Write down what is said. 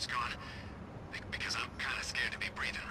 gone. Because I'm kinda scared to be breathing